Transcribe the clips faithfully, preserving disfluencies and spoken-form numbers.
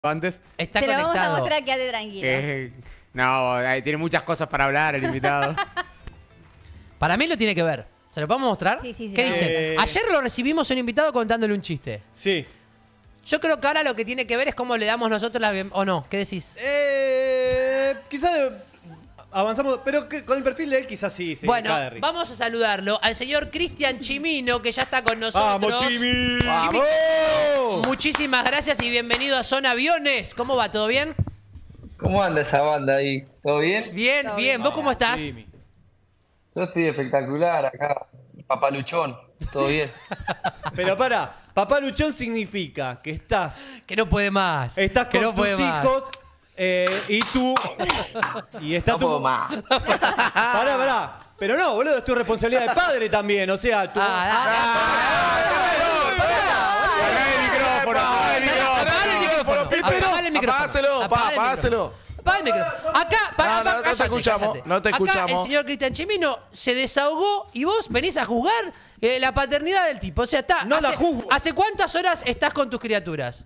antes. Está Se lo conectado. vamos a mostrar, quédate tranquilo. Eh, no, eh, tiene muchas cosas para hablar el invitado. Para mí lo tiene que ver. ¿Se lo podemos mostrar? Sí, sí, sí. ¿Qué dice? Eh. Ayer lo recibimos un invitado contándole un chiste. Sí. Yo creo que ahora lo que tiene que ver es cómo le damos nosotros la bienvenida. ¿O no? ¿Qué decís? Eh, quizás avanzamos, pero que- con el perfil de él quizás sí. sí Bueno, cae de risa. vamos a saludarlo al señor Cristian Chimino, que ya está con nosotros. ¡Vamos, Chimi! Chimi, ¡Vamos! muchísimas gracias y bienvenido a Zona Aviones. ¿Cómo va? ¿Todo bien? ¿Cómo anda esa banda ahí? ¿Todo bien? Bien, Todo bien. bien. ¿Vos cómo estás? Chimi. Yo estoy espectacular acá. Papá Luchón, todo bien. Pero para, papá luchón significa que estás, Que no puede más. estás que con no puede tus más. hijos eh, y tú. Y está No tu. puedo más. Pará, pará. Pero no, boludo, es tu responsabilidad de padre también. O sea, tú. Ah, ah, Apagá el micrófono, apagá el micrófono. Apagale el micrófono. Apagale el micrófono. Apagáselo, pa, Apagale el apagáselo. micrófono. Apaga el micrófono. Acá, para, No, no, no te cállate, escuchamos, cállate. no te Acá escuchamos. el señor Cristian Chimino se desahogó y vos venís a juzgar eh, la paternidad del tipo. O sea, está. No la hace, juzgo. ¿Hace cuántas horas estás con tus criaturas?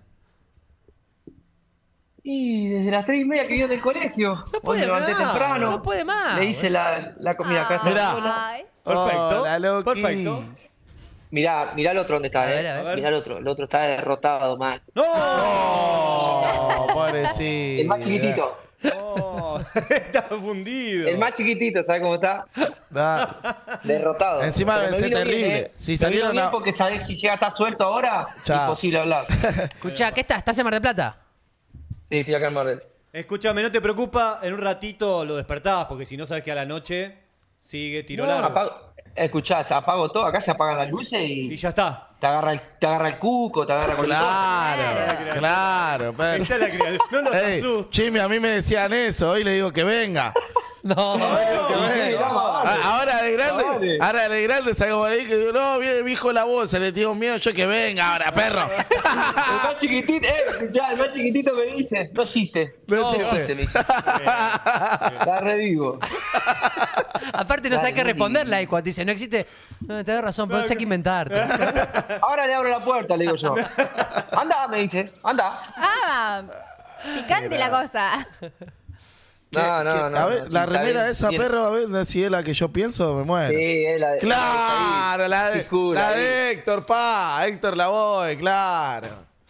Y desde las tres y media que vio del colegio. No puede Hoy me levanté más, temprano. no puede más, Le hice la, la comida acá. está Mirá. sola. Ay. Perfecto. Hola, Loki. Perfecto. Mirá, mirá el otro donde está, A ver, eh. a ver. Mirá el otro. El otro está derrotado, más. ¡No! Oh, pobrecito. El más chiquitito. No, está fundido. El más chiquitito, ¿sabes cómo está? Da. Derrotado. Encima Pero debe me ser vino bien, terrible. eh. Si Me salieron vino bien a- porque sabés si llega a estar suelto ahora, Chao. imposible hablar. Escuchá, ¿qué estás? ¿Estás en Mar del Plata? Sí, estoy acá en Mar del. Escúchame, no te preocupa, en un ratito lo despertás, porque si no sabes que a la noche sigue tiro No, largo. apago- Escuchá, se apago todo. Acá se apagan las luces y, Y ya está. te agarra el, te agarra el cuco, te agarra cualquier cosa. Claro, claro, pero. Está la criatura. No nos Ey, asustes. Chimi, a mí me decían eso, hoy le digo que venga. No. Que venga. vamos, A- Ahora de grande, Dale. ahora de grande salgo por ahí que digo, no, viene mi hijo la bolsa, le tengo miedo yo que venga ahora, perro. El más chiquitito, eh, escuchá, el más chiquitito me dice, no existe. No No existe. existe, me dice. La revivo. Aparte no Dale, sabes qué muy responderle ahí cuando te dice, no existe. No, tenés razón, pero no sé qué inventarte. Ahora le abro la puerta, le digo yo. Anda, me dice, anda. Ah, picante la cosa. No, Que- no, que- no. A ver, no, la sí, está remera bien, de esa bien. perro, a ver si es la que yo pienso, me muero. Sí, es la de. Claro, la de, Figura, la ahí. de Héctor, pa, Héctor Lavoe, claro.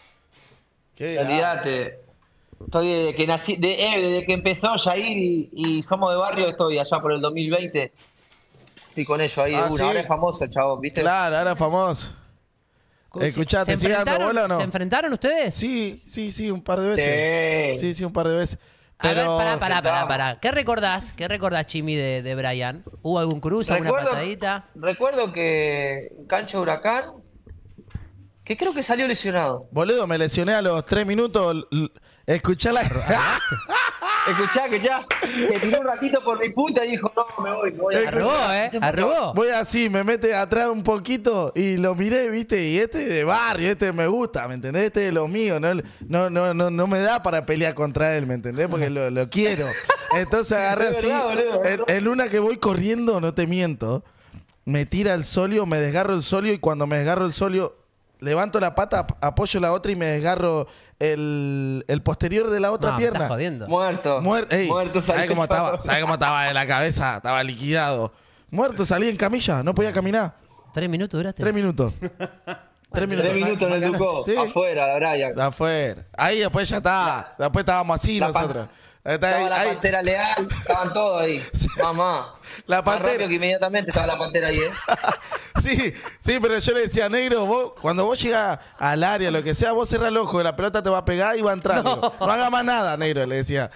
Qué Olvídate. Estoy desde que nací, de, eh, desde que empezó Jair y, y Somos de Barrio, estoy allá por el dos mil veinte. Estoy con ellos ahí de Ah, una. ¿sí? Ahora es famoso el chabón, ¿viste? Claro, ahora famoso. Escuchá, ¿te sigue dando enfrentaron- bola o no? ¿Se enfrentaron ustedes? Sí, sí, sí, un par de veces. Sí. Sí, sí, un par de veces. A ver, Pero pará, pará, pará, Vamos. pará. ¿Qué recordás? ¿Qué recordás, Chimi, de, de Brian? ¿Hubo algún cruce, alguna patadita? recuerdo que en cancha Huracán, que creo que salió lesionado. boludo, me lesioné a los tres minutos. l- Escuchá la. Escuchá que ya me tiró un ratito por mi punta y dijo, no, me voy, me voy. Arrugó, ¿eh? Arrugó. Voy así, me mete atrás un poquito y lo miré, viste, y este de barrio, este me gusta, ¿me entendés? Este es lo mío, no, no, no, no, no me da para pelear contra él, ¿me entendés? Porque lo, lo quiero. Entonces agarré Es así, verdad, boludo, es en, verdad. en una que voy corriendo, no te miento, me tira el solio, me desgarro el solio y cuando me desgarro el solio, levanto la pata, ap- apoyo la otra y me desgarro el, el posterior de la otra No, me pierna. estás jodiendo. Muerto. Muer- ey, Muerto. ¿sabes salió cómo el chabón. estaba? ¿Sabes cómo estaba de la cabeza? Estaba liquidado. Muerto, salí en camilla, no podía caminar. ¿Tres minutos duraste? Tres minutos. Tres minutos. Tres minutos en el Ducó, Sí. afuera, la Brian. Afuera. Ahí después ya está. Después estábamos así La pan- nosotros. Está ahí- Estaba la ahí. pantera leal, estaban todos ahí. Mamá. La Más pantera. rápido que inmediatamente estaba la pantera ahí, ¿eh? Sí, sí, pero yo le decía, negro, vos, cuando vos llegas al área, lo que sea, vos cerrás el ojo, que la pelota te va a pegar y va a entrar. No, no haga más nada, negro, le decía.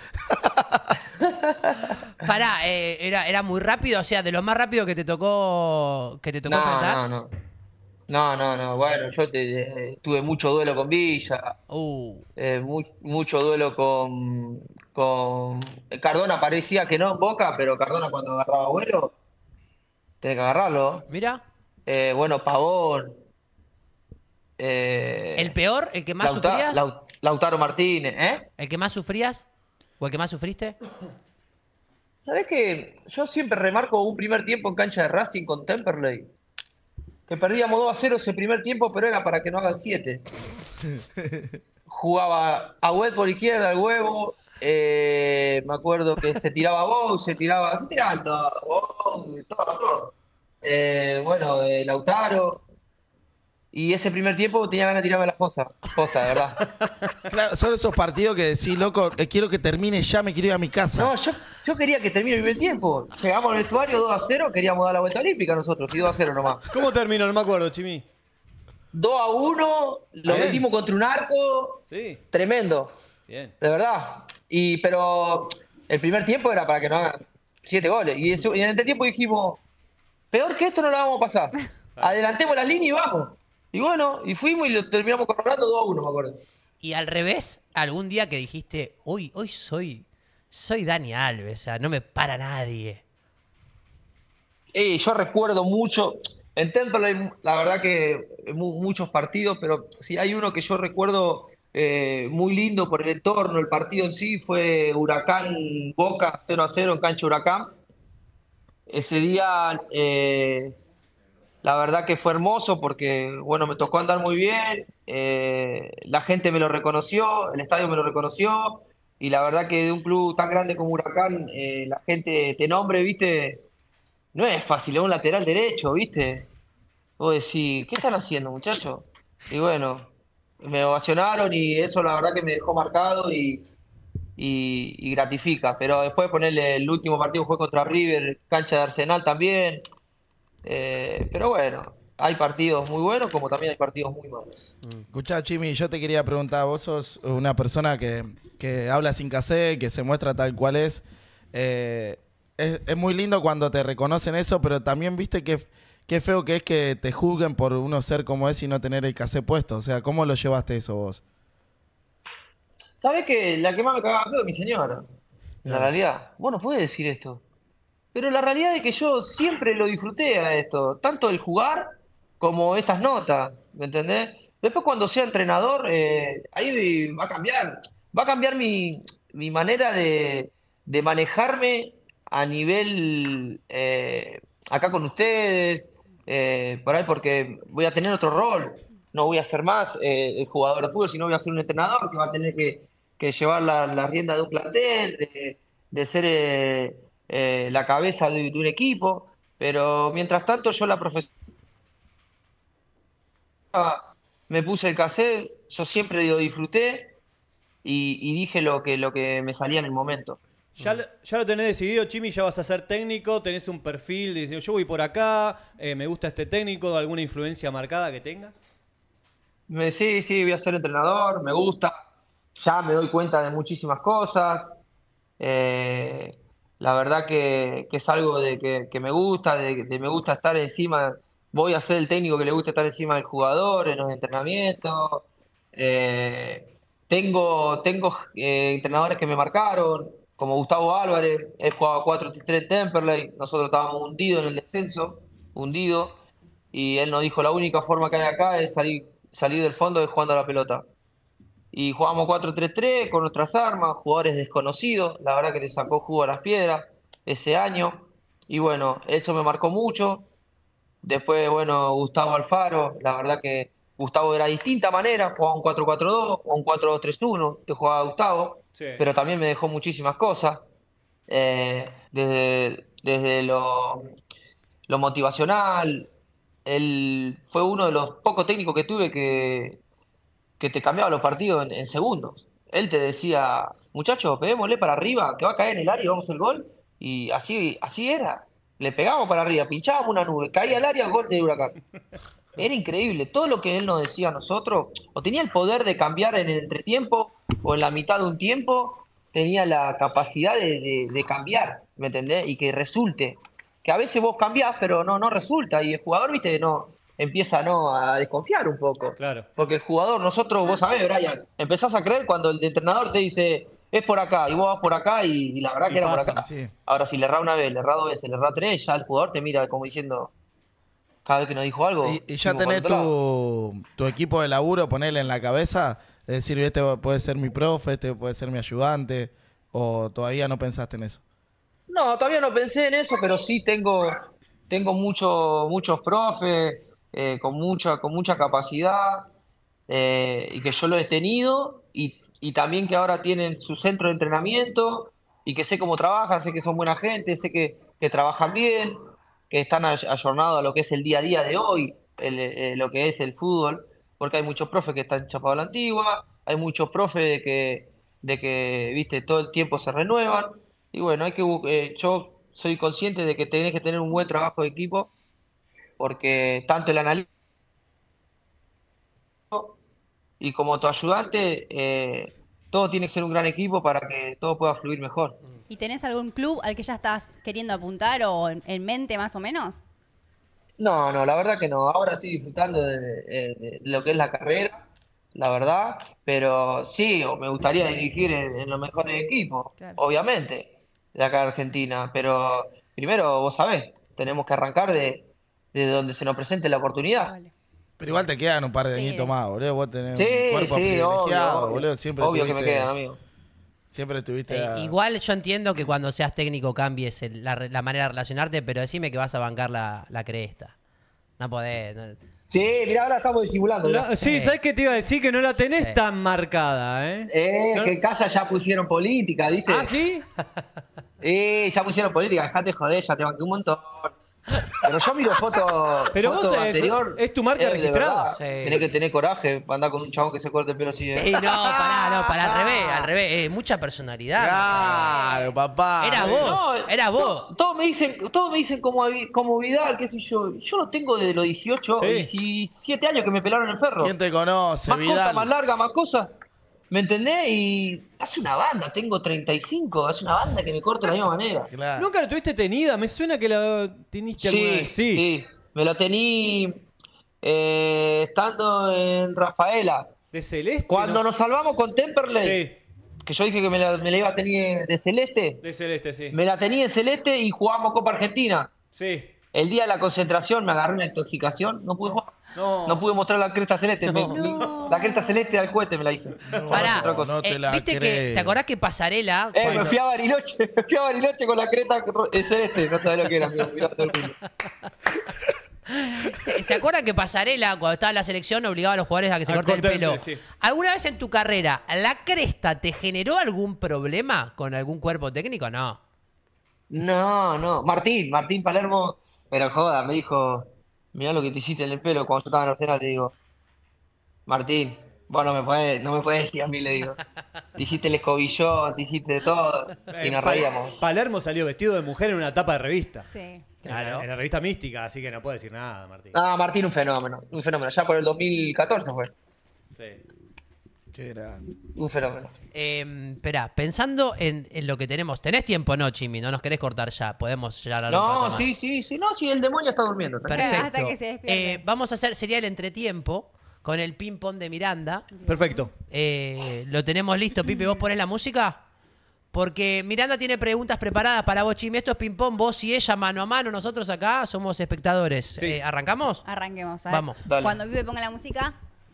Pará, eh, era, era muy rápido, o sea, de lo más rápido que te tocó que te tocó No, enfrentar. no, no. No, no, no. Bueno, yo te- eh, tuve mucho duelo con Villa, Uh, eh, mu- mucho duelo con, con... Cardona parecía que no en Boca, pero Cardona cuando agarraba vuelo, tenés que agarrarlo. mira, Eh, bueno, Pavón. eh, el peor, el que más Lauta- sufrías, Lau- Lautaro Martínez, ¿eh? el que más sufrías o el que más sufriste. ¿Sabés que yo siempre remarco un primer tiempo en cancha de Racing con Temperley? Que perdíamos dos a cero ese primer tiempo, pero era para que no hagan siete. jugaba a Web por izquierda, el huevo. eh, me acuerdo que se tiraba Bow, se tiraba, se tiraban todo, Bow, todo, todo. Eh, bueno, eh, Lautaro. Y ese primer tiempo tenía ganas de tirarme la posta, posta, de verdad. Claro, son esos partidos que decís, loco, eh, quiero que termine ya, me quiero ir a mi casa. No, yo, yo quería que termine el primer tiempo. Llegamos al vestuario dos a cero, queríamos dar la vuelta olímpica nosotros, y dos a cero nomás. ¿Cómo terminó? No me acuerdo, Chimi. dos a uno, lo Bien. metimos contra un arco, Sí. tremendo, Bien. de verdad. Y pero el primer tiempo era para que no hagan siete goles. Y, eso- y en el tiempo dijimos, peor que esto no lo vamos a pasar. Adelantemos las líneas y vamos. Y bueno, y fuimos y lo terminamos coronando dos a uno, me acuerdo. Y al revés, algún día que dijiste, hoy, hoy soy, soy Dani Alves, o sea, no me para nadie. Eh, yo recuerdo mucho, en Temperley, la verdad que mu- muchos partidos, pero si hay uno que yo recuerdo eh, muy lindo por el entorno, el partido en sí, fue Huracán Boca cero a cero en cancha Huracán. Ese día, eh, la verdad que fue hermoso porque, bueno, me tocó andar muy bien, eh, la gente me lo reconoció, el estadio me lo reconoció, y la verdad que de un club tan grande como Huracán, eh, la gente te nombre, viste. No es fácil, es un lateral derecho, ¿viste? Vos decís, ¿qué están haciendo, muchachos? Y bueno, me ovacionaron y eso la verdad que me dejó marcado y, y, y gratifica. Pero después ponerle el último partido fue contra River, cancha de Arsenal también. Eh, pero bueno, hay partidos muy buenos como también hay partidos muy malos. Escuchá, Chimi, yo te quería preguntar, vos sos una persona que, que habla sin cassette, que se muestra tal cual es. Eh, es. Es muy lindo cuando te reconocen eso, pero también viste que qué feo que es que te juzguen por uno ser como es y no tener el cassette puesto. O sea, ¿cómo lo llevaste eso vos? ¿Sabés que la que más me cagaba feo es mi señora? La realidad. Vos no podés decir esto. Pero la realidad es que yo siempre lo disfruté a esto, tanto el jugar como estas notas, ¿me entendés? Después cuando sea entrenador, eh, ahí va a cambiar, va a cambiar mi, mi manera de, de manejarme a nivel eh, acá con ustedes, eh, por ahí porque voy a tener otro rol, no voy a ser más eh, el jugador de fútbol, sino voy a ser un entrenador que va a tener que, que llevar la, la rienda de un plantel, de, de ser... Eh, Eh, la cabeza de, de un equipo, pero mientras tanto yo la profesión me puse el cassette, yo siempre lo disfruté y, y dije lo que, lo que me salía en el momento. Ya, lo- ya lo tenés decidido, Chimi, ya vas a ser técnico, tenés un perfil, dices, yo voy por acá, eh, me gusta este técnico, alguna influencia marcada que tenga. Me, sí, sí, voy a ser entrenador, me gusta, ya me doy cuenta de muchísimas cosas. Eh, la verdad que, que es algo de que, que me gusta, de, de me gusta estar encima, voy a ser el técnico que le gusta estar encima del jugador en los entrenamientos. Eh, tengo tengo eh, entrenadores que me marcaron, como Gustavo Álvarez, él jugaba cuatro tres tres en Temperley, nosotros estábamos hundidos en el descenso, hundidos, y él nos dijo, la única forma que hay acá es salir, salir del fondo es jugando a la pelota. Y jugamos cuatro tres tres con nuestras armas, jugadores desconocidos, la verdad que le sacó jugo a las piedras ese año. Y bueno, eso me marcó mucho. Después, bueno, Gustavo Alfaro, la verdad que Gustavo era de distinta manera, jugaba un cuatro cuatro dos o un cuatro dos tres uno, que jugaba Gustavo, Sí. pero también me dejó muchísimas cosas. Eh, desde desde lo, lo motivacional, él fue uno de los pocos técnicos que tuve que que te cambiaba los partidos en, en segundos. Él te decía, muchachos, peguémosle para arriba, que va a caer en el área y vamos al gol. Y así, así era. Le pegábamos para arriba, pinchábamos una nube, caía al área, gol de Huracán. Era increíble. Todo lo que él nos decía a nosotros, o tenía el poder de cambiar en el entretiempo, o en la mitad de un tiempo, tenía la capacidad de, de, de cambiar, ¿me entendés? Y que resulte. Que a veces vos cambiás, pero no, no resulta. Y el jugador, viste, no empieza no a desconfiar un poco. Claro. Porque el jugador, nosotros, vos sabés, Brian, empezás a creer cuando el entrenador te dice, es por acá, y vos vas por acá, y, y la verdad Y que era pasa, por acá. sí. Ahora, si le erra una vez, le erra dos veces, le erra tres, ya el jugador te mira como diciendo, cada vez que nos dijo algo. Y, y ya fuimos para tenés otro lado. tu, tu equipo de laburo, ponerle en la cabeza, es decir, este puede ser mi profe, este puede ser mi ayudante, o todavía no pensaste en eso. No, todavía no pensé en eso, pero sí tengo, tengo mucho, muchos profes, eh, con mucha, con mucha capacidad. eh, y que yo lo he tenido, y, y también que ahora tienen su centro de entrenamiento, y que sé cómo trabajan, sé que son buena gente, sé que, que trabajan bien, que están ay- ayornados a lo que es el día a día de hoy, el, eh, lo que es el fútbol, porque hay muchos profes que están chapados a la antigua, hay muchos profes de que, de que, viste, todo el tiempo se renuevan, y bueno, hay que, bu- eh, yo soy consciente de que tenés que tener un buen trabajo de equipo, porque tanto el analista y como tu ayudante, eh, todo tiene que ser un gran equipo para que todo pueda fluir mejor. ¿Y tenés algún club al que ya estás queriendo apuntar o en, en mente más o menos? No, no, la verdad que no. Ahora estoy disfrutando de, de- de lo que es la carrera, la verdad, pero sí, o me gustaría dirigir en, en los mejores equipos, Claro. obviamente, de acá de Argentina, pero primero, vos sabés, tenemos que arrancar de, de donde se nos presente la oportunidad. Vale. Pero igual te quedan un par de Sí. añitos más, boludo. Vos tenés Sí, un cuerpo sí, privilegiado, obvio, obvio. boludo. Siempre Obvio que me estuviste, quedan, amigo. siempre estuviste Eh, a- igual yo entiendo que cuando seas técnico cambies el- la, re- la manera de relacionarte, pero decime que vas a bancar la, la cresta. No podés. no- Sí, mirá, ahora estamos disimulando. La- mirá. sí, ¿sabes qué te iba a decir? Que no la tenés Sí. tan marcada, ¿eh? Eh, No- que en casa ya pusieron política, ¿viste? ¿Ah, sí? Eh, ya pusieron política, dejate joder, ya te banqué un montón. Pero yo miro fotos Pero vos fotos es- anterior, es tu marca de registrada. verdad, Sí. Tenés que tener coraje para andar con un chabón que se corte el pelo así. ¿eh? Sí, no, pará, no, pará, al revés, al revés. Eh, mucha personalidad. Claro, papá. Era Eh, vos, No, era vos. to- Todos me dicen, todos me dicen como, Vi- como Vidal, qué sé yo. Yo lo tengo desde los dieciocho, Sí. diecisiete años que me pelaron el ferro. ¿Quién te conoce, Más corta, Vidal? más larga, más cosas. ¿Me entendés? Y hace una banda, tengo treinta y cinco, hace una banda que me corta de la misma manera. Claro. ¿Nunca la tuviste tenida? Me suena que la teniste alguna Sí, vez. sí, me la tení eh, estando en Rafaela. ¿De celeste? Cuando no? nos salvamos con Temperley, Sí, que yo dije que me la, me la iba a tener de celeste, de celeste, sí. me la tenía en celeste y jugábamos Copa Argentina. Sí. El día de la concentración me agarré una intoxicación, no pude jugar. No. No pude mostrar la cresta celeste. me- No. mi- la cresta celeste al cohete me la hice. Pará, Otra cosa. no te eh, la viste que, creo. ¿te acordás que Pasarela? Eh, cuando- me fui a Bariloche, me fui a Bariloche con la cresta eh, celeste, no sabés lo que era, amigo, mirá todo el mundo. ¿Se acuerdan que Pasarela, cuando estaba en la selección, obligaba a los jugadores a que se A corten el cortar el pelo? pelo, sí. ¿Alguna vez en tu carrera la cresta te generó algún problema con algún cuerpo técnico? No. No, no. Martín, Martín Palermo, pero joda, me dijo, mirá lo que te hiciste en el pelo cuando yo estaba en Arsenal, le digo, Martín, vos no me podés, no me podés decir a mí, le digo. Te hiciste el escobillón, te hiciste de todo, y Eh, nos Pa- reíamos. Palermo salió vestido de mujer en una tapa de revista. Sí. En la- Claro. En la revista Mística, así que no puedo decir nada, Martín. Ah, Martín, un fenómeno, un fenómeno. Ya por el dos mil catorce fue, Sí. Qué grande. un fenómeno. Eh, esperá, pensando en, en lo que tenemos. ¿Tenés tiempo, no, Chimi? No nos querés cortar ya. Podemos ya hablar un rato No, más. sí, sí, sí, no, sí, el demonio está durmiendo. está bien. Perfecto. Hasta que se despierte. Eh, vamos a hacer, sería el entretiempo con el ping-pong de Miranda. Perfecto. Eh, lo tenemos listo, Pipe. ¿Vos ponés la música? Porque Miranda tiene preguntas preparadas para vos, Chimi. Esto es ping-pong, vos y ella, mano a mano. Nosotros acá somos espectadores. Sí. Eh, ¿Arrancamos? Arranquemos. a ver. Vamos. Dale. Cuando Vive ponga la música.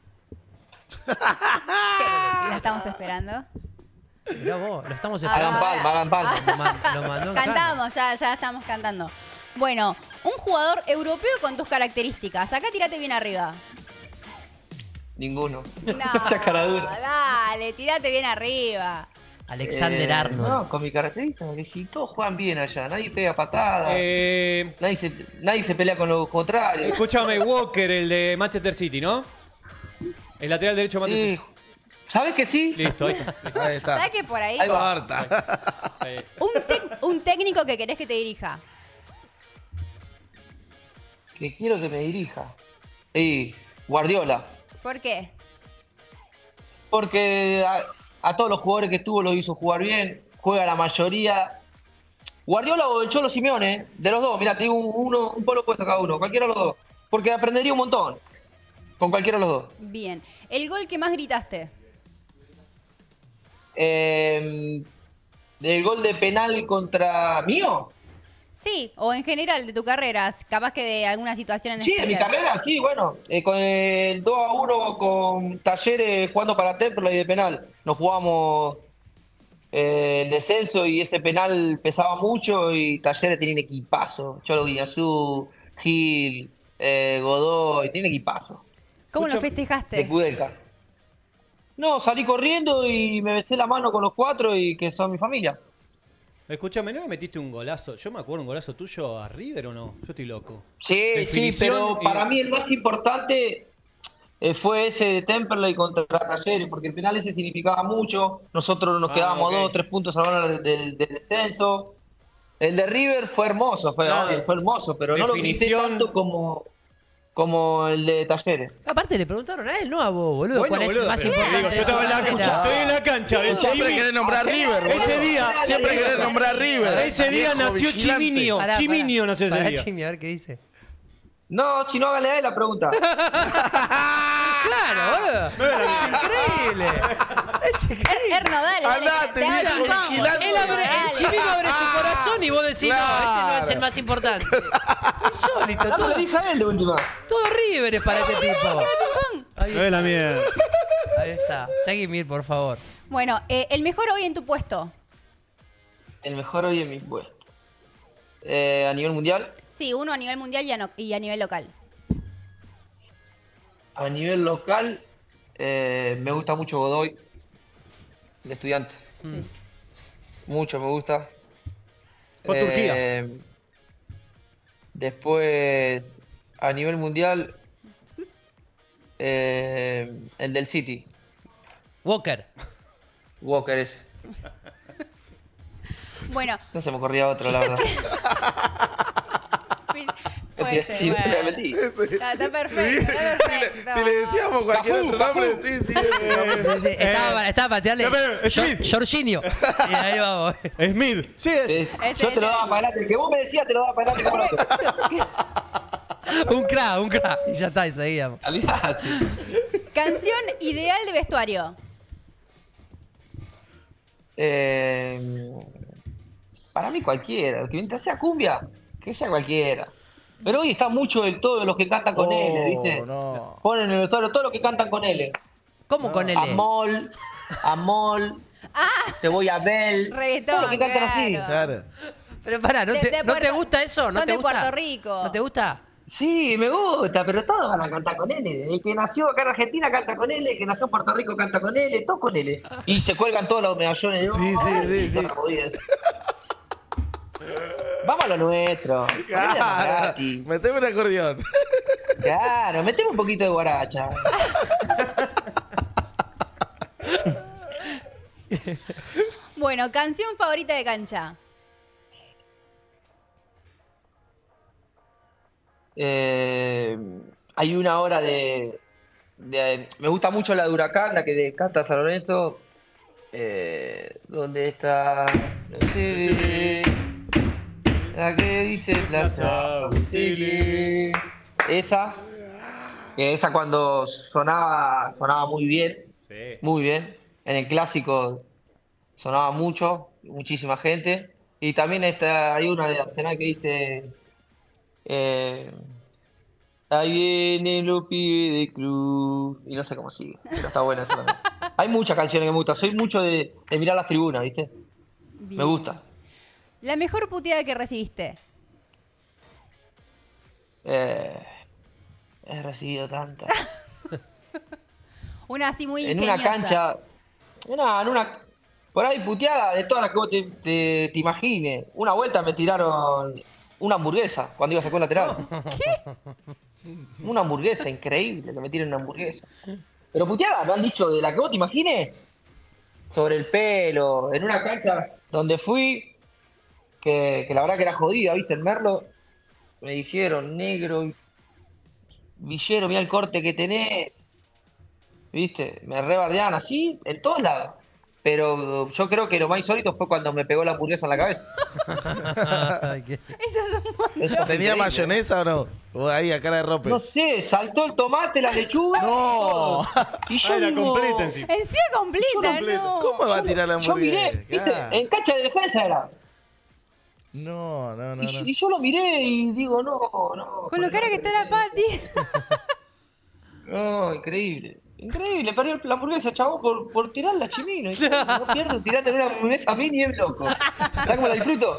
Que la estamos esperando. Mirá vos, lo estamos Hagan esperando. palma, hagan palma. Lo, man- lo mandó en cara. Cantamos, ya, ya estamos cantando. Bueno, un jugador europeo con tus características. Acá tirate bien arriba. Ninguno. No, Ya cara dura. dale, tirate bien arriba. Alexander Eh, Arnold. No, con mi característica, que si todos juegan bien allá, nadie pega patadas, Eh, nadie, se, nadie se pelea con los contrarios. escúchame, Walker, el de Manchester City, ¿no? El lateral derecho de Manchester Sí. ¿Sabes que sí? City. Listo, ahí está. Ahí está. ¿Sabes que por ahí? Ahí va. Corta. Ahí. Un, tec- un técnico que querés que te dirija. Que quiero que me dirija. Y Guardiola. ¿Por qué? Porque a, a todos los jugadores que tuvo los hizo jugar bien, juega la mayoría. Guardiola o el Cholo Simeone, de los dos, mira, te digo un, uno, un polo puesto cada uno, cualquiera de los dos. Porque aprendería un montón con cualquiera de los dos. Bien. El gol que más gritaste. Eh, el gol de penal contra mío. Sí, o en general de tu carrera, capaz que de alguna situación en Sí, en mi especial. carrera, sí, bueno. eh, con el dos a uno con Talleres jugando para Temperley de penal. Nos jugamos eh, el descenso y ese penal pesaba mucho y Talleres tenía un equipazo. Cholo Guiñazú, Gil, eh, Godoy, tiene equipazo. ¿Cómo lo Escucha- festejaste? De Kudelka. No, salí corriendo y me besé la mano con los cuatro y que son mi familia. Escúchame, ¿no le metiste un golazo? Yo me acuerdo un golazo tuyo a River o no? Yo estoy loco. Sí, sí, Definición pero y- para mí el más importante eh, fue ese de Temperley contra Talleres, porque el penal ese significaba mucho. Nosotros nos Ah, quedábamos ok. dos, tres puntos a la hora del, del- del descenso. El de River fue hermoso, fue, Nada. obvio, fue hermoso, pero no lo grité Definición. tanto como, como el de Talleres. Aparte le preguntaron a él, no a vos, boludo. Bueno, ¿Cuál es el boludo, más pero importante? digo, yo de estaba en la su cancha, carrera? estoy en la cancha. El Siempre Chimi- querés nombrar River, boludo. Ese día, Siempre querés nombrar River. Ese día Viejo nació vigilante. Chiminio. Pará, Chiminio pará. nació ese Pará, día. Chimi, a ver qué dice. No, Chino, hágale a él la pregunta. Claro, boludo. Es increíble. Es increíble. Erno, dale, dale. Andate, te hago viejo el ping-pong. vigilante. Él abre, el Dale. chimino abre su corazón y vos decís, no, ese no es el Claro. más importante. Insólito, No todo, lo dije a él de última. todo River es para este tipo. Ahí, No es la mierda. ahí está. Seguí, Mir, por favor. Bueno, eh, el mejor hoy en tu puesto. El mejor hoy en mi puesto. Eh, a nivel mundial. Sí, uno a nivel mundial y a, no- y a nivel local. A nivel local, eh, me gusta mucho Godoy, el estudiante. Mucho me gusta. Fue a Turquía. Después, a nivel mundial, eh, el del City, Walker. Walker ese. Bueno, No se me ocurría otro, la verdad. puede ser. Sí, bueno. te metí. Está, está perfecto, está perfecto. Si le decíamos cualquier Cafú, otro Cafú. nombre, sí, sí. ese. Estaba, para- estaba para patearle. Eh, pero, Smith. Jor- Jorginho. Y ahí vamos. Smith. Sí, es. Sí, Ese, yo te lo ese. daba para adelante. El que vos me decías te lo daba para adelante como el otro. Un crack, un crack. Y ya está, y seguíamos. Olvidate. Canción ideal de vestuario. Eh, para mí cualquiera, que mientras sea cumbia, que sea cualquiera. Pero hoy está mucho el todo de los que cantan con Oh, L, ¿viste? no. Ponen el todo, todos los que cantan con L. ¿Cómo con él? Amol, Amol, te voy a ver. Reggaetón, Todos los que cantan así. claro. Claro. Pero pará, ¿no De- te, de ¿no te Puerto- gusta eso? ¿No son te de gusta? Puerto Rico. ¿No te gusta? Sí, me gusta, pero todos van a cantar con L. El que nació acá en Argentina canta con L, el que nació en Puerto Rico canta con L, todos con L. Y se cuelgan todos los medallones. de- Sí, sí, Ay, sí, sí. toda jodida esa. Vamos a lo nuestro. Ponele a Claro. gratis. Meteme un acordeón. Claro, metemos un poquito de guaracha. Bueno, canción favorita de cancha. Eh, hay una hora de, de- Me gusta mucho la de Huracán, la que de- canta San Lorenzo. Eh, ¿Dónde está? No sé. La que dice Plaza Plaza Butili. Esa. Que esa cuando sonaba, sonaba muy bien. Sí. Muy bien. En el clásico sonaba mucho, muchísima gente. Y también está, hay una de Arsenal que dice. Eh, ahí viene los pibes de Cruz. Y no sé cómo sigue, pero está buena esa también. Hay muchas canciones que me gustan. Soy mucho de, de mirar las tribunas, ¿viste? Me Bien. gusta. La mejor puteada que recibiste. Eh, he recibido tantas. Una así muy En ingeniosa. una cancha. No, en una. Por ahí puteada de todas las que vos te, te, te imagines. Una vuelta me tiraron una hamburguesa cuando iba a sacar un lateral. ¿Qué? Una hamburguesa, increíble que me tiren una hamburguesa. Pero puteada, ¿no han dicho de la que vos te imagines? Sobre el pelo, en una cancha donde fui, que, que la verdad que era jodida, ¿viste? En Merlo, me dijeron, negro, villero, mira el corte que tenés. ¿Viste? Me rebardeaban así, en todos lados. Pero yo creo que lo más insólito fue cuando me pegó la hamburguesa en la cabeza. Ay, qué- Eso es un montón. Eso fue ¿Tenía increíble. mayonesa o no? O ahí a cara de rope. No sé, saltó el tomate, la lechuga. No. Y yo Ah, era digo, completa encima. Encima completa, completa. no. ¿Cómo va a tirar la Yo miré, hamburguesa? ¿viste? Claro. En cancha de defensa era. No, no, no. Y, no. yo- y yo lo miré y digo, no, no. Con lo cara que está la Pati. No, increíble. Increíble, perdió la hamburguesa, chabón, por, por tirarla, chimino. Y yo, no pierdo tirando una hamburguesa a mí ni es loco. ¿Sabes cómo la disfruto?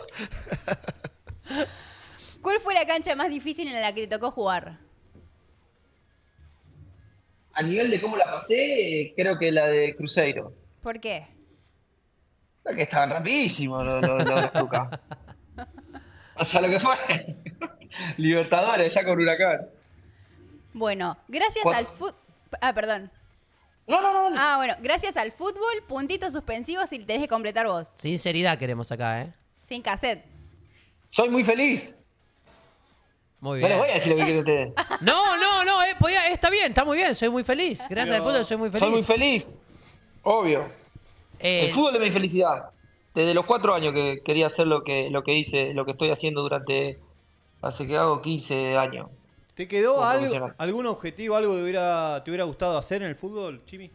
¿Cuál fue la cancha más difícil en la que te tocó jugar? a nivel de cómo la pasé, eh, creo que la de Cruzeiro. ¿Por qué? Porque estaban rapidísimos los, los, los de Tuca. O sea, lo que fue. Libertadores, ya con Huracán. Bueno, gracias Cuat- al fútbol... Ah, perdón. No, no, no. no. Ah, bueno, gracias al fútbol, puntitos suspensivos y tenés que completar vos. Sinceridad queremos acá, ¿eh? Sin cassette. Soy muy feliz. Muy No les bien. voy a decir lo que quieren ustedes. No, no, no, eh, podía- está bien, está muy bien, soy muy feliz. Gracias Pero- al fútbol soy muy feliz. Soy muy feliz. Obvio. Eh, El fútbol es mi felicidad. Desde los cuatro años que quería hacer lo que, lo que hice, lo que estoy haciendo durante, hace que hago quince años. ¿Te quedó Como algo, profesional. algún objetivo, algo que hubiera, te hubiera gustado hacer en el fútbol, Chimi?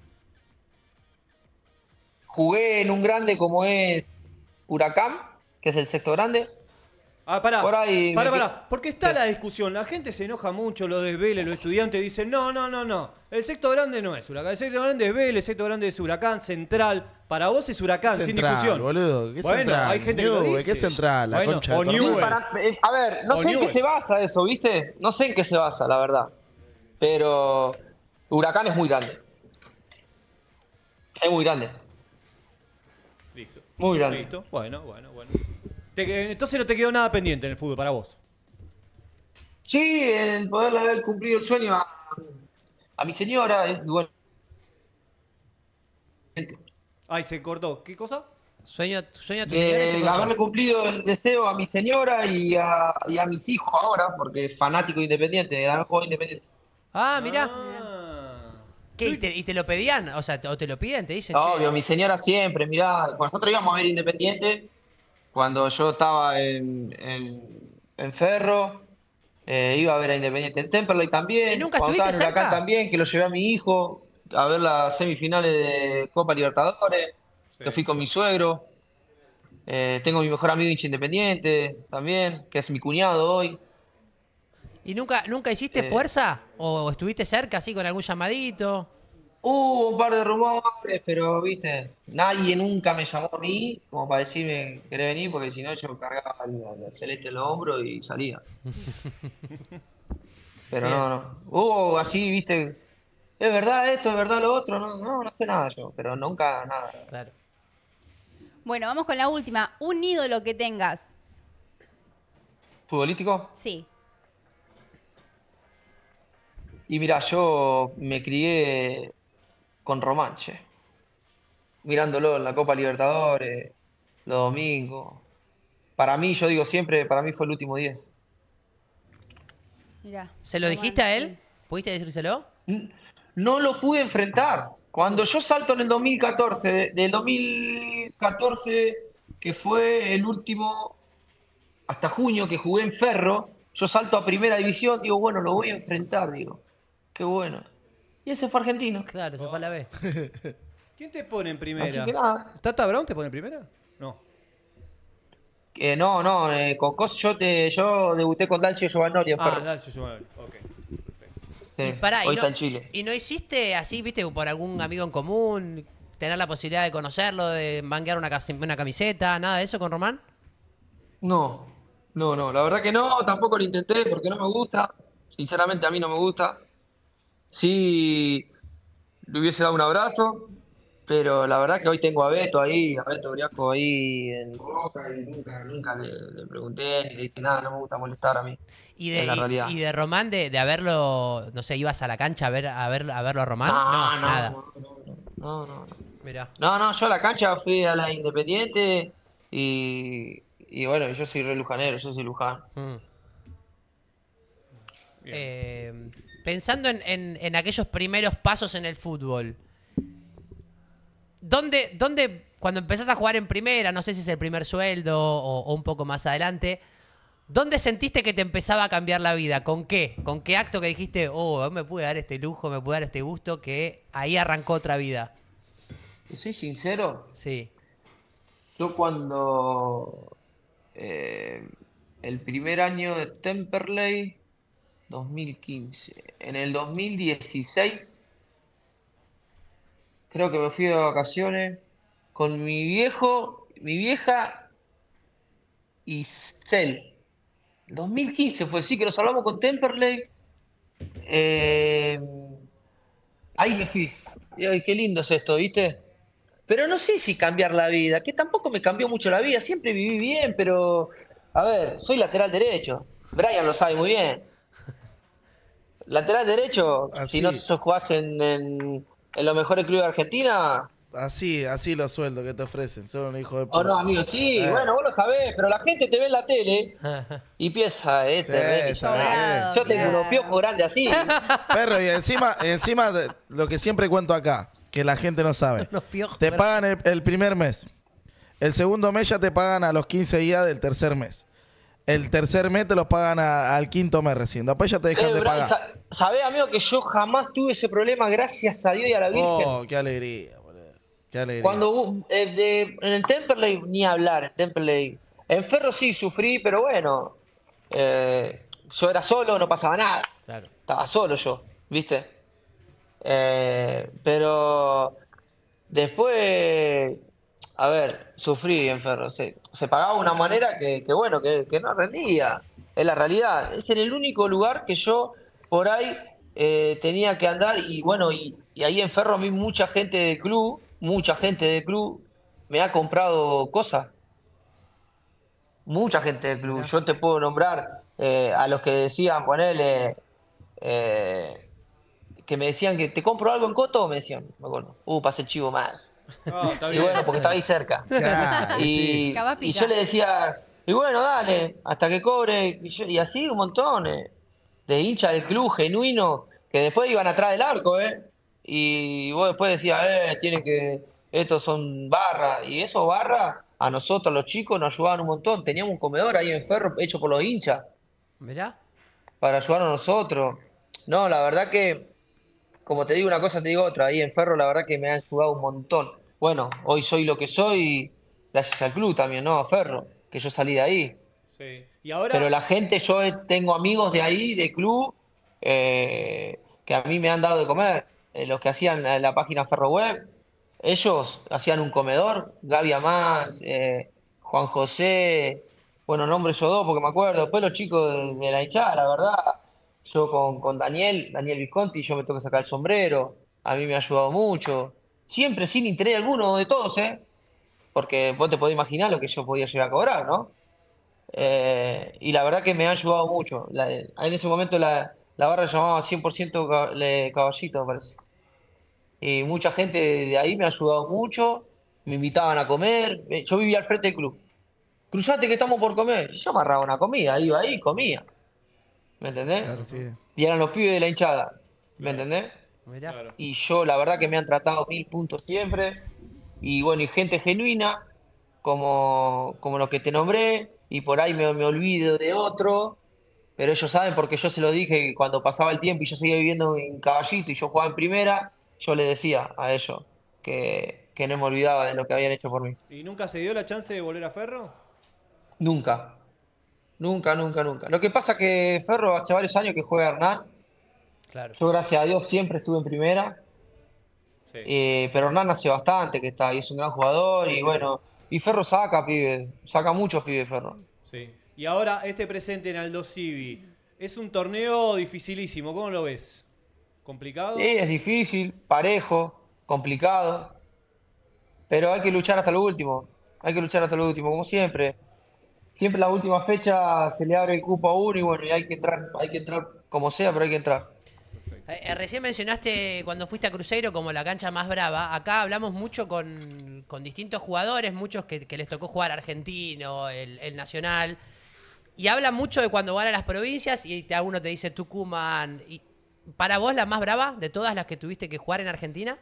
Jugué en un grande como es Huracán, que es el sexto grande. Ah, pará, Por ahí pará, me- pará, porque está ¿Qué? la discusión, la gente se enoja mucho, los de Vélez, los estudiantes dicen, no, no, no, no, el sexto grande no es Huracán, el sexto grande es Vélez, el sexto grande es Huracán, Central, para vos es Huracán, sin Central, discusión. boludo. ¿Qué Bueno, central? hay gente que lo Newell, dice. ¿qué central? La Bueno, concha de o tu hermana. Newell. Para- eh, a ver, no O sé en qué Newell. se basa eso, ¿viste? No sé en qué se basa, la verdad. Pero Huracán es muy grande. Es muy grande. Listo. Muy grande. Listo, bueno, bueno, bueno. Te- entonces no te quedó nada pendiente en el fútbol para vos. Sí, el poder haber cumplido el sueño a, a mi señora, y bueno. Ay, se cortó. ¿Qué cosa? sueño, sueño a tus señores. se De cortó. haberle cumplido el deseo a mi señora y a, y a mis hijos ahora, porque es fanático de Independiente, de ganar juego Independiente. Ah, mirá. Ah. ¿Qué? ¿Y te, y te lo pedían? O sea, te- o te lo piden, te dicen, Obvio, che, mi señora siempre, mirá, cuando nosotros íbamos a ver Independiente, cuando yo estaba en, en, en Ferro, eh, iba a ver a Independiente en Temperley también, ¿Y nunca cuando estaba en estuviste Huracán cerca? también, que lo llevé a mi hijo a ver las semifinales de Copa Libertadores, Sí. que fui con mi suegro. Eh, tengo mi mejor amigo hincha Independiente también, que es mi cuñado hoy. ¿y nunca, nunca hiciste Eh. fuerza? ¿O estuviste cerca así con algún llamadito? Hubo un par de rumores, pero viste, nadie nunca me llamó a mí como para decirme querés venir, porque si no yo cargaba el, el celeste en los hombros y salía. Pero no, no. Hubo así, viste, es verdad esto, es verdad lo otro, no, no, no sé nada yo, pero nunca nada. Claro. Bueno, vamos con la última. Un ídolo que tengas. ¿Futbolístico? Sí. Y mira, yo me crié con Román, che. Mirándolo en la Copa Libertadores, los domingos. Para mí, yo digo siempre, para mí fue el último diez. Mirá. ¿Se lo dijiste a él? ¿Pudiste decírselo? N- No lo pude enfrentar. Cuando yo salto en el dos mil catorce, de- del dos mil catorce, que fue el último, hasta junio que jugué en Ferro, yo salto a primera división, digo, bueno, lo voy a enfrentar, digo. Qué bueno. Y ese fue argentino. Claro, se fue a la B. ¿Quién te pone en Así primera? que nada. ¿Tata Brown te pone en primera? No. Eh, no, no, eh, con cos- yo, te, yo debuté con Dalcio Giovanni en Ah, Ferro. dale, yo, yo, ok. Sí, Y pará, hoy y no, está en Chile. ¿y no hiciste así, viste, por algún amigo en común, tener la posibilidad de conocerlo, de manguear una, casi- una camiseta, nada de eso con Román? No, no, no, la verdad que no, tampoco lo intenté porque no me gusta, sinceramente a mí no me gusta. Sí, le hubiese dado un abrazo, pero la verdad que hoy tengo a Beto ahí, a Beto Briasco ahí en Boca y nunca, nunca le, le pregunté ni le dije nada, no me gusta molestar a mí, Y de, es la y- realidad. y, de Román, de, de haberlo, no sé, ibas a la cancha a ver a, ver, a verlo a Román. No, No, no, nada. no, no, no, no, no. Mirá. No, no, yo a la cancha fui a la Independiente y, y bueno, yo soy re lujanero, yo soy luján. Mm. Eh, pensando en, en- en aquellos primeros pasos en el fútbol, ¿dónde, dónde, cuando empezás a jugar en primera, no sé si es el primer sueldo o, o un poco más adelante, ¿dónde sentiste que te empezaba a cambiar la vida? ¿Con qué? ¿Con qué acto que dijiste, oh, me pude dar este lujo, me pude dar este gusto, que ahí arrancó otra vida? ¿Te soy sincero? Sí. Yo cuando eh, el primer año de Temperley, dos mil quince, en el dos mil dieciséis, creo que me fui de vacaciones con mi viejo, mi vieja y Cel. dos mil quince fue, sí, que nos hablamos con Temperley. eh, ahí me fui. Y, ay, qué lindo es esto, ¿viste? Pero no sé si cambiar la vida, que tampoco me cambió mucho la vida. Siempre viví bien, pero... A ver, soy lateral derecho. Brian lo sabe muy bien. Lateral derecho, Así. si no sos- jugás en, en, en los mejores clubes de Argentina... Así, así los sueldos que te ofrecen. Son un hijo de puta. O no, amigo, sí, Eh. bueno, vos lo sabés, pero la gente te ve en la tele y piensa, este, Sí, Reni, sabés. Sobrado, yo tengo claro. unos piojos grandes así. Perro, y encima, encima de lo que siempre cuento acá, que la gente no sabe. Unos piojos, Te pero- pagan el, el primer mes. El segundo mes ya te pagan a los quince días del tercer mes. El tercer mes te los pagan a- al quinto mes recién. Después ya te dejan Eh, de Brian, pagar. sa- sabés, amigo, que yo jamás tuve ese problema, gracias a Dios y a la Virgen. Oh, qué alegría, boludo. Qué alegría. Cuando hubo- eh, de- en el Temperley ni hablar, en Temperley. En Ferro sí sufrí, pero bueno, eh, yo era solo, no pasaba nada. Claro. Estaba solo yo, ¿viste? Eh, pero después, a ver, sufrí en Ferro. Se, se pagaba de una manera que, que bueno, que, que no rendía. Es la realidad. Es en el único lugar que yo por ahí eh, tenía que andar y bueno, y, y ahí en Ferro a mí mucha gente del club, mucha gente del club me ha comprado cosas. Mucha gente del club. Yo te puedo nombrar eh, a los que decían, ponele, eh, que me decían que te compro algo en Coto, me decían, me acuerdo, uh, pasé el chivo mal. No, está Y bien. bueno, porque estaba ahí cerca. Claro, sí. Y, Capaz y pica. yo le decía, y bueno, dale, hasta que cobre. Y, yo- y así un montón eh, de hinchas del club genuino que después iban atrás del arco, ¿eh? Y vos después decías, eh, tienen que, estos son barras. Y esos barras, a nosotros los chicos, nos ayudaban un montón. Teníamos un comedor ahí en Ferro hecho por los hinchas Mirá. para ayudarnos a nosotros. No, la verdad que, como te digo una cosa, te digo otra. Ahí en Ferro, la verdad que me han ayudado un montón. Bueno, hoy soy lo que soy gracias al club también, ¿no? A Ferro, que yo salí de ahí. Sí. Y ahora, Pero la gente, yo he- tengo amigos de ahí, de club, eh, que a mí me han dado de comer. Eh, los que hacían la, la página Ferro Web, ellos hacían un comedor, Gaby Amás, eh, Juan José, bueno, nombres yo dos porque me acuerdo. Después los chicos de, de la hinchada, la verdad. Yo con, con Daniel, Daniel Visconti, yo me tengo que sacar el sombrero. A mí me ha ayudado mucho. Siempre sin interés alguno de todos, ¿eh? Porque vos te podés imaginar lo que yo podía llegar a cobrar, ¿no? Eh, y la verdad que me ha ayudado mucho. La- en ese momento la, la barra se llamaba cien por ciento ca- le- Caballito, me parece. Y mucha gente de ahí me ha ayudado mucho. Me invitaban a comer. Eh, Yo vivía al frente del club. Cruzate que estamos por comer. Y yo amarraba una comida, iba ahí y comía. ¿Me entendés? Claro, sí. Y eran los pibes de la hinchada. ¿Me entendés? Mirá. Claro. Y yo la verdad que me han tratado mil puntos siempre. Y bueno, y gente genuina, como, como los que te nombré, y por ahí me, me olvido de otro, pero ellos saben porque yo se lo dije que cuando pasaba el tiempo y yo seguía viviendo en Caballito y yo jugaba en primera, yo les decía a ellos que, que no me olvidaba de lo que habían hecho por mí. ¿y nunca se dio la chance de volver a Ferro? Nunca, nunca, nunca, nunca. Lo que pasa que Ferro hace varios años que juega Hernán, Claro. yo gracias a Dios siempre estuve en primera. Sí. Eh, pero Hernán hace bastante que está y es un gran jugador y bueno, y Ferro saca, pibe, saca muchos pibes Ferro. Sí. Y ahora, este presente en Aldo Civi, es un torneo dificilísimo, ¿cómo lo ves? ¿Complicado? Sí, es difícil, parejo, complicado, pero hay que luchar hasta lo último, hay que luchar hasta lo último, como siempre. Siempre en la última fecha se le abre el cupo a uno y bueno, y hay que entrar, hay que entrar como sea, pero hay que entrar. Eh, eh, recién mencionaste cuando fuiste a Cruzeiro como la cancha más brava. Acá hablamos mucho con, con distintos jugadores, muchos que, que les tocó jugar Argentino, el, el Nacional. Y hablan mucho de cuando van a las provincias y te, alguno te dice Tucumán. Y, ¿para vos la más brava de todas las que tuviste que jugar en Argentina?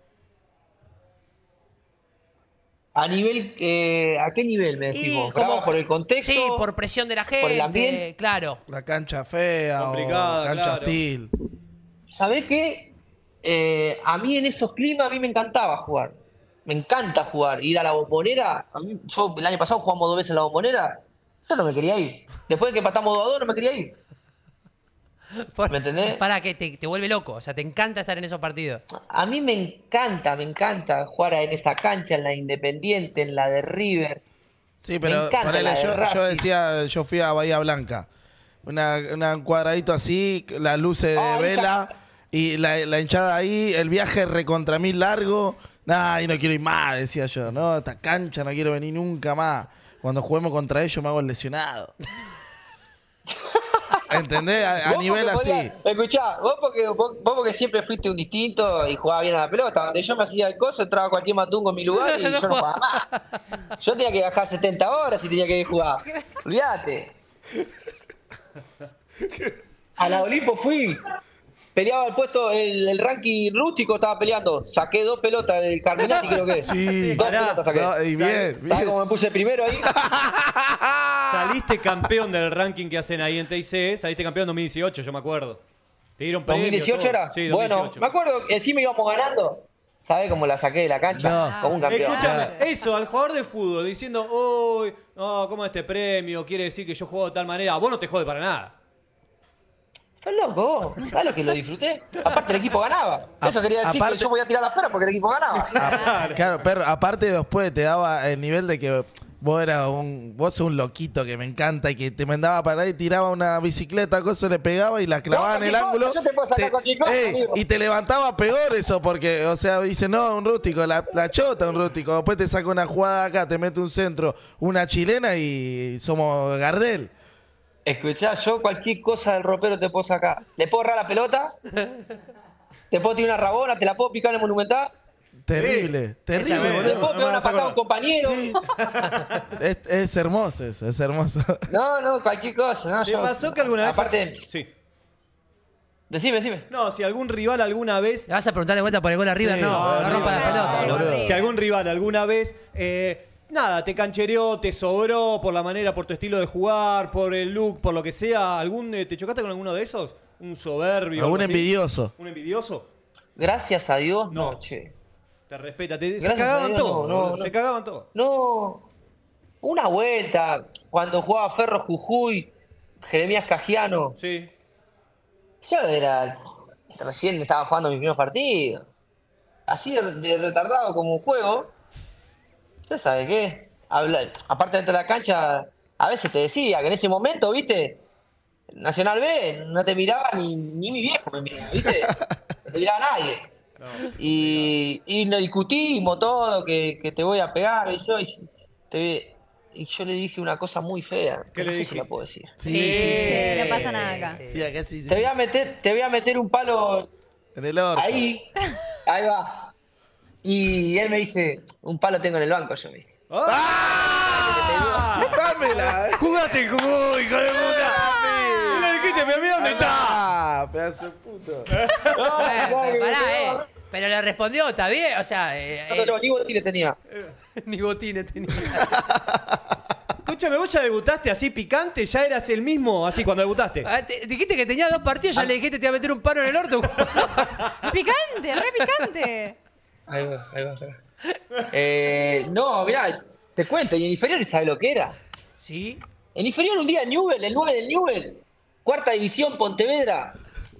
A nivel, eh, ¿a qué nivel me decís Y vos? como- ¿Brava por el contexto? Sí, por presión de la gente. por el ambiente. Claro. La cancha fea Complicada, o cancha claro. hostil. ¿Sabés qué? Eh, a mí en esos climas a mí me encantaba jugar. Me encanta jugar. Ir a la Bombonera. A mí, yo el año pasado jugamos dos veces en la Bombonera. Yo no me quería ir. Después de que empatamos dos a dos no me quería ir. Por- ¿Me entendés? Para que te, te vuelve loco. O sea, te encanta estar en esos partidos. A mí me encanta, me encanta jugar en esa cancha, en la Independiente, en la de River. Sí, Me pero encanta ponele, la de yo, yo Racing. decía, yo fui a Bahía Blanca. Una, una- un cuadradito así, las luces de Ah, esa- vela, Y la, la hinchada ahí, el viaje recontra mil largo. Nah, y no quiero ir más, decía yo. No, esta cancha no quiero venir nunca más. Cuando juguemos contra ellos me hago el lesionado. ¿Entendés? A, a nivel así. Podías, escuchá, vos porque, vos, vos porque siempre fuiste un distinto y jugabas bien a la pelota. Donde yo me hacía el coso, entraba cualquier matungo en mi lugar y yo no jugaba más. Yo tenía que bajar setenta horas y tenía que jugar. Olvídate. A la Olimpo fui. Peleaba el puesto, el, el ranking rústico estaba peleando. Saqué dos pelotas del Carminati, creo que. Sí, dos pará, pelotas saqué. No, y bien, ¿Sabes bien. cómo me puse primero ahí? Saliste campeón del ranking que hacen ahí en T I C. Saliste campeón en dos mil dieciocho, yo me acuerdo. Te dieron premio, ¿dos mil dieciocho todo. era? Sí, dos mil Bueno, dieciocho. me acuerdo que encima íbamos ganando. ¿Sabés cómo la saqué de la cancha? No. Como un campeón. Escúchame, eso, al jugador de fútbol diciendo, uy, no, ¿cómo este premio? Quiere decir que yo juego de tal manera. Vos no te jode para nada. Estás loco, vos. ¿Sabes lo que lo disfruté? Aparte, el equipo ganaba. Eso quería decir Aparte- que yo podía tirar afuera porque el equipo ganaba. Ah, claro, pero aparte después te daba el nivel de que vos eras un, vos sos un loquito que me encanta y que te mandaba para ahí, tiraba una bicicleta, cosa le pegaba y la clavaba No, en el cualquier ángulo. cosa, yo te puedo sacar cualquier cosa, ey, amigo. y te levantaba peor eso, porque, o sea, dice, no, un rústico, la, la chota, un rústico. Después te saca una jugada acá, te mete un centro, una chilena y somos Gardel. Escuchá, yo cualquier cosa del ropero te puedo sacar. Le puedo agarrar la pelota, te puedo tirar una rabona, te la puedo picar en el Monumental, Terrible, terrible, Esa, le boludo. puedo no me pegar una vas a patada a un acordar. compañero. Sí. es, es hermoso eso, es hermoso. No, no, cualquier cosa. No, ¿Te yo- pasó que alguna vez... Aparte, Sí. decime, decime. No, si algún rival alguna vez... ¿Le vas a preguntar de vuelta por el gol arriba? Sí, no, no, no, no, rompa la no, pelota. no, boludo. Si algún rival alguna vez, eh, nada, te canchereó, te sobró por la manera, por tu estilo de jugar, por el look, por lo que sea, algún eh, ¿te chocaste con alguno de esos? ¿Un soberbio? Algún algo así? envidioso. ¿Un envidioso? Gracias a Dios, No. no, che. Te respeta, te, se Gracias a cagaban Dios, todo, no, boludo, no. se cagaban todo. No, una vuelta, cuando jugaba Ferro Jujuy, Jeremías Cajiano, Sí. yo era, recién estaba jugando mis primeros partidos, así de, de retardado como un juego, ¿usted sabe qué? Habla, aparte dentro de la cancha, a veces te decía que en ese momento, viste, Nacional B, no te miraba ni, ni mi viejo me miraba, viste, no te miraba nadie. No. Y, y nos discutimos todo, que, que te voy a pegar, y yo, y, te- y yo le dije una cosa muy fea, ¿Qué que no le sé si dijiste? la puedo decir. Sí, Sí, no pasa nada acá. Sí, acá sí. Te voy a meter, te voy a meter un palo En el orto. ahí, ahí va. Y él me dice, un palo tengo en el banco, yo me dice. ¡Ah! ¡Dámela! ¡Jugaste el Jujuy, hijo de puta! Y le dijiste, mi amigo, ¿dónde está? ¡Ah! Pedazo de puto. No, Eh, no, pero pará, no, eh. Pero le respondió, está bien, o sea, eh, no, no, no, eh, ni botines tenía. ni botines tenía. Escúchame, vos ya debutaste así picante, ya eras el mismo así cuando debutaste. Ah, te- dijiste que tenía dos partidos, ya le dijiste te iba a meter un paro en el orto. Picante, re picante. Ahí va, ahí va, ahí va. Eh, no, mirá, te cuento, y en inferior, ¿sabes lo que era? ¿Sí? En inferior un día Newell, el nueve del Newell, cuarta división Pontevedra,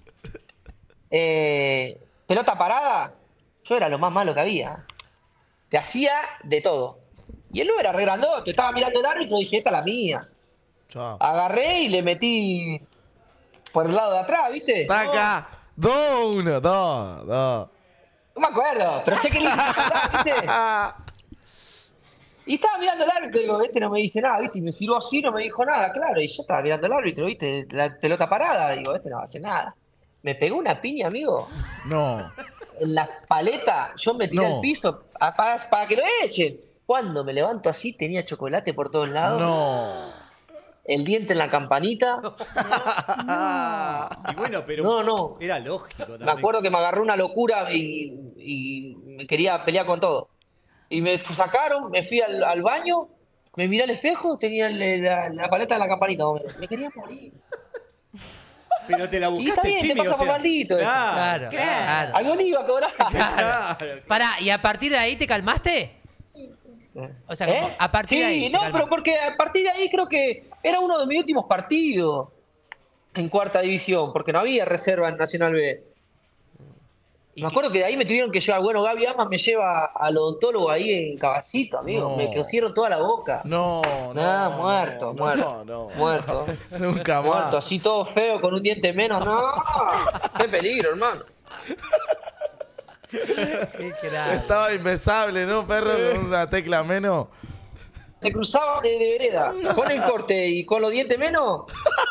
eh, pelota parada, yo era lo más malo que había. Te hacía de todo. Y el nueve era re grandote, estaba mirando el árbitro y dije, esta es la mía. Chao. Agarré y le metí por el lado de atrás, ¿viste? Taca. Dos, uno, dos, dos. No me acuerdo, pero sé que le hice pasar, ¿viste? Y estaba mirando el árbitro y digo, este no me dice nada, ¿viste? Y me giró así, no me dijo nada, claro. Y yo estaba mirando el árbitro, ¿viste? La pelota parada, digo, este no va a hacer nada. Me pegó una piña, amigo. No. En la paleta, yo me tiré No. al piso a- para, para que lo echen. Cuando me levanto así, tenía chocolate por todos lados. No. El diente en la campanita. Y bueno, pero No, no. era lógico también. Me acuerdo que me agarró una locura y, y me quería pelear con todo. Y me sacaron, me fui al, al baño, me miré al espejo, tenía el- la, la paleta de la campanita. más o menos. Me quería morir. Pero te la Y está buscaste, bien, te Chimi, pasa o sea. por maldito eso. Claro, Claro. claro. Algo le iba a cobrar. Claro. Pará, ¿y a partir de ahí te calmaste? O sea, como ¿Eh? a partir sí, de ahí. te no, calmaste. pero porque a partir de ahí creo que era uno de mis últimos partidos en cuarta división, porque no había reserva en Nacional B. ¿Y Me qué- acuerdo que de ahí me tuvieron que llevar, bueno, Gaby Amas me lleva al odontólogo ahí en Caballito, amigo. No. Me cosieron toda la boca. No, no. Ah, muerto, no, muerto. No, no. Muerto. Nunca Muerto, más. así todo feo, con un diente menos. No, qué peligro, hermano. Qué crack. Estaba impensable, ¿no, perro? Con una tecla menos. Se cruzaba de, de vereda, con el corte y con los dientes menos.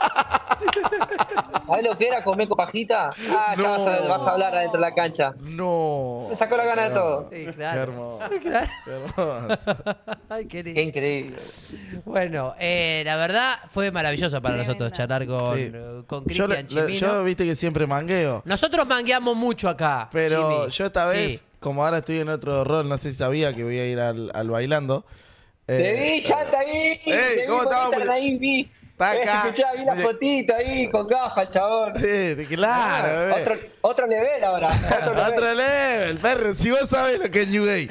¿Sabés lo que era comer copajita? Ah, ya No. vas, a, vas a hablar adentro de la cancha. No. Me sacó la gana de todo. Sí, Qué claro. hermoso. Claro. Qué hermoso. Ay, qué lindo. Qué increíble. Bueno, eh, la verdad fue maravilloso para Tremendo. nosotros charlar con, Sí. eh, con Yo, le- Cristian le- Chimino. yo viste que siempre mangueo. Nosotros mangueamos mucho acá. Pero Jimmy. yo esta Sí. vez, como ahora estoy en otro rol, no sé si sabía que voy a ir al, al bailando. Te Eh, vi, chanta ahí. Ey, te vi ¿cómo por estamos? Instagram ahí, vi. Está Eh, acá. escuchá, vi la Mire. fotito ahí con gafas, chabón. eh, claro, Ah, bebé. otro, otro level ahora. Otro level. Otro level, perro. Si vos sabés lo que es New Gay.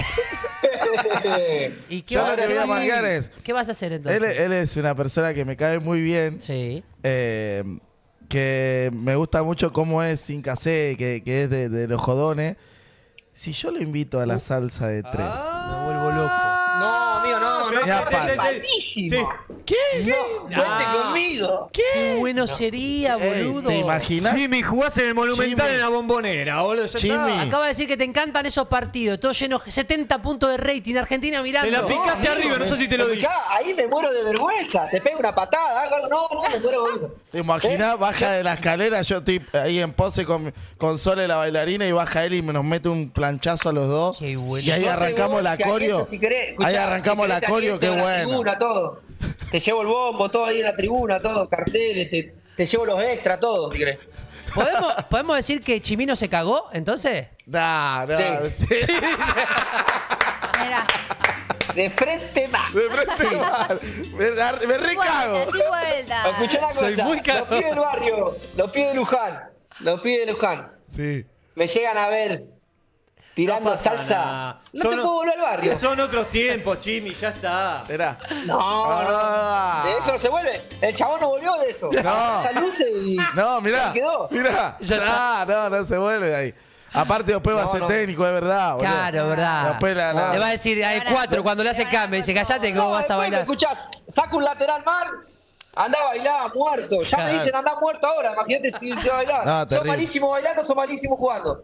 ¿Y qué, Yo va- lo que voy a mangar es. qué vas a hacer Él, entonces? él es una persona que me cae muy bien. Sí. eh, que me gusta mucho cómo es sin casé, que, que es de, de los jodones. Si yo lo invito a la salsa de tres. Me vuelvo loco. No, amigo, no, no. Ya, no, pa- es malísimo. ¿Qué? No, cuente conmigo. Qué bueno sería, Ey, boludo. ¿te imaginas? Jimmy, jugás en el Monumental Jimmy. en la Bombonera, boludo. Ya Jimmy. está. Acaba de decir que te encantan esos partidos, todos llenos, setenta puntos de rating, Argentina mirando. Te la picaste amigo, arriba, no sé si te lo dije. Escuchá, ahí me muero de vergüenza. Te pego una patada, algo. No, no, me muero de vergüenza. ¿Te imaginas? Baja de la escalera, yo estoy ahí en pose con, con Sole la bailarina y baja él y nos mete un planchazo a los dos. Qué bueno. Y ahí No te arrancamos voy, la que coreo. aquí, si querés, escuchá, Ahí arrancamos si la querés, coreo, aquí qué te llevo a la bueno. tribuna, todo. Te llevo el bombo, todo ahí en la tribuna, todo, carteles, te, te llevo los extras, todo, si querés. ¿Podemos, ¿Podemos decir que Chimino se cagó, entonces? No, no, Sí. sí. Mirá. De frente más. De frente mal. Me, da- me recago. Vuelta, sí, vuelta. Escuchá una cosa, Soy muy los cagón. pibes del barrio, los pibes de Luján, los pibes de Luján, Sí. me llegan a ver tirando No pasa salsa. nada. No Son te o- puedo volver al barrio. Son otros tiempos, Jimmy, ya está. Esperá. No, Ah. no. De eso no se vuelve. El chabón no volvió de eso. No. Esa luces y. No, mirá. Ahí quedó. Mirá. Ya no, no, no se vuelve de ahí. Aparte después va a No, ser no. técnico, es verdad, boludo. Claro, ¿verdad? Después la- la- Le va a decir, hay cuatro, cuando le hace cambio, dice, callate que vos vas a bailar. Escuchás, saca un lateral mal, anda a bailar, muerto. Ya Claro. me dicen anda muerto ahora, imagínate si te va a bailar. No, sos terrible. malísimo bailando, sos malísimo jugando.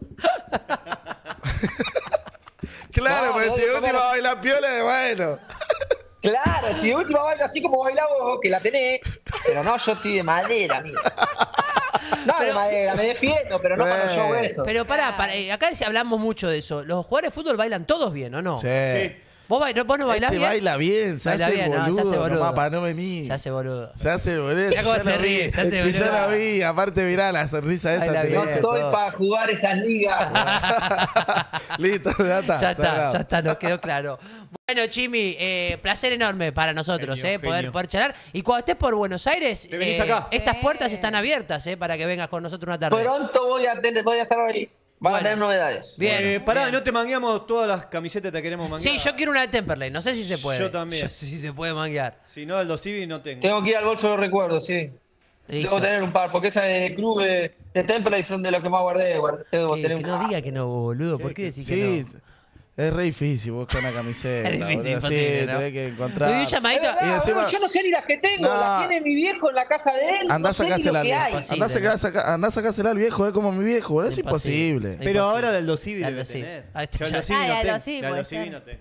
Claro, No, pero no, si de no, última no. baila piola, bueno. Claro, si de última baila así como bailás vos, que la tenés. Pero no, yo estoy de madera, amigo. No, de madera, me defiendo, pero no cuando yo hago eso. Pero pará, pará, eh, acá sí hablamos mucho de eso. ¿Los jugadores de fútbol bailan todos bien o no? Sí. ¿Vos, bail- vos no bailás Este bien? baila bien, se Baila hace bien, el no, se boludo, hace boludo. nomás para no venir. Se hace boludo. Se hace el boludo. Mirá si cómo ya se lo ríe, vi, se hace si ya boludo. la vi, aparte mirá la sonrisa esa Baila te bien. lo No dice estoy todo. para jugar esas ligas. Listo, ya está. Ya está, cerrado. ya está, nos quedó claro. Bueno, Chimi, eh, placer enorme para nosotros, Genio, eh, poder, genio. poder charlar. Y cuando estés por Buenos Aires, Te venís eh, acá. estas Sí. puertas están abiertas, eh, para que vengas con nosotros una tarde. Pronto voy a, tener, voy a estar ahí. Van Bueno. a tener novedades. Bien. Eh, pará, bien. no te mangueamos todas las camisetas, te queremos manguear. Sí, yo quiero una de Temperley, no sé si se puede. Yo también. sí se puede manguear. Si no, el Dosivi no tengo. Tengo que ir al bolso de los recuerdos, sí. Listo. Debo tener un par, porque esas de club de, de Temple son de los que más guardé. guardé. Debo Que, tener que un no par. diga que no, boludo. ¿Por qué decís Sí, que no? es re difícil buscar una camiseta. Es difícil, boludo. imposible, Sí, ¿no? tenés que Le encontrar. doy un Es llamadito. verdad, Y encima- boludo, yo no sé ni las que tengo, No. las tiene mi viejo en la casa de él. Andá a no sé ni sacársela lo al que hay. viejo. Imposible, Andá a sacar- saca- andá a sacársela al viejo, es como mi viejo, boludo. Es Imposible. imposible. Pero Imposible. ahora del Dosivi Del debe Dosivi. tener. Ahí está, Yo el ya. Dosivi Ah, no del tengo. Dosivi Del puede Dosivi ser. no tengo.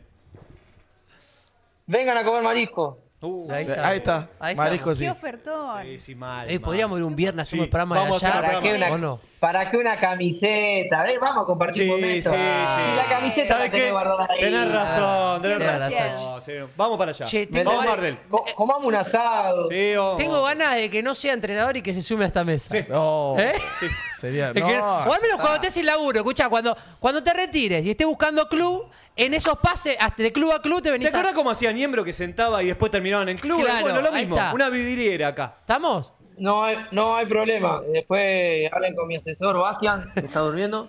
Vengan a comer marisco. Uh, Ahí Sí, está. Ahí está. Ahí está. Marisco sí. Qué ofertón. sí, sí, mal. Eh, mal. podríamos ir un viernes, hacemos Sí, el programa vamos de a allá. hacer el ¿Para qué, programa. una, ¿O no? ¿Para qué una camiseta? A ver, vamos a compartir Sí, momentos. sí, sí. Y la camiseta ¿Sabes la tenés qué? guardada ahí. Tenés razón, tenés cien por razón. ciento. Sí, vamos para allá. Che, tengo- Vamos a Mardel. Co- comamos un asado. Sí, vamos. Tengo ganas de que no sea entrenador y que se sume a esta mesa. No. ¿Eh? Sería. Es No. que- o al menos cuando estés sin laburo, escuchá, cuando, cuando te retires y estés buscando club, en esos pases hasta de club a club te ¿Te venís a... acuerdas cómo hacía Niembro que sentaba y después terminaban en club? Claro, Bueno, lo ahí mismo. está. Una vidriera acá. ¿Estamos? No hay, no hay problema. Después hablen con mi asesor, Bastian, que está durmiendo.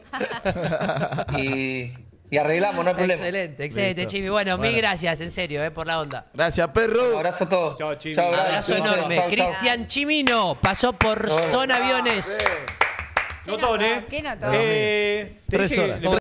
y, y arreglamos, no hay problema. Excelente, excelente, Listo. Chimi. Bueno, mil Bueno. gracias, en serio, eh, por la onda. Gracias, Un perro. abrazo a todos. Chao, Chimi. Chao, Abrazo gracias. enorme. Chao, chao. Cristian Chimino pasó por Zona Aviones. Notón, ¿eh? ¿Qué notó? Eh, te Tres dije- horas. le